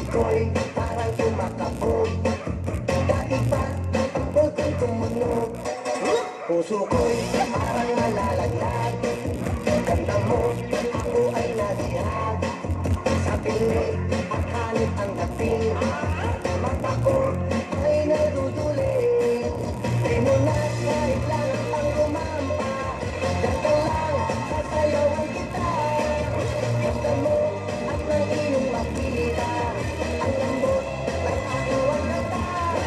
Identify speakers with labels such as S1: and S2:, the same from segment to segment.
S1: ko'y parang tumakabog. Dahil pa ang tambol ko'y tumunog. Puso ko'y parang nalalaglag. Ganda mo, ako ay nadihag. Sa pinig at hanip ang dating. Mata ko ay naduduling. Di mo na kahit lang ang gumampa. Diyan ka lang, sasayawan kita. Ganda mo at nang iyong makita. Ang lambot ng aking wagata.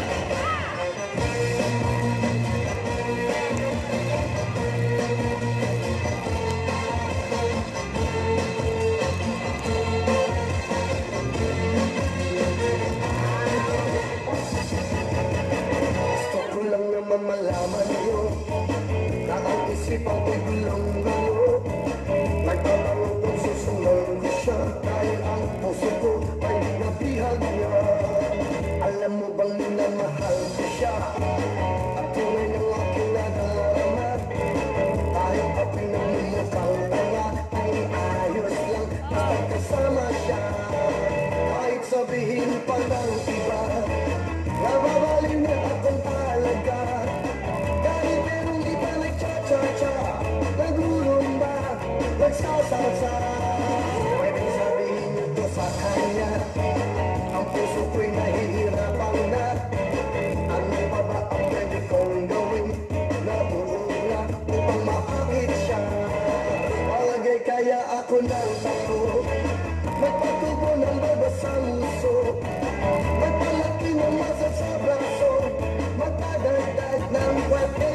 S1: Malaman niyo na ang isipan ko'y gulong-gulo. Nagtatanong kung susunod ko siya dahil ang puso ko ay nabihag niya. Alam mo bang minamahal ko siya at tunay ng aking nadarama. Kahit pa pinamumukhang tanga ay ayos lang basta kasama siya. Kahit sabihin pa ng iba nababaliw na akong talaga. Dahil merong di pa nagcha-cha-cha, nagurumba, nagsasalsa. Pwedeng sabihin nito sa kanya, ang puso ko'y nahihirapan na. Ano pa ba ang pwede kong gawin? Nabuuna upang maakit siya. Palagay kaya ako ng tako, magpatubo ng babasang uso. Magpalaki ng masa sa braso, magpadagdag ng kwete.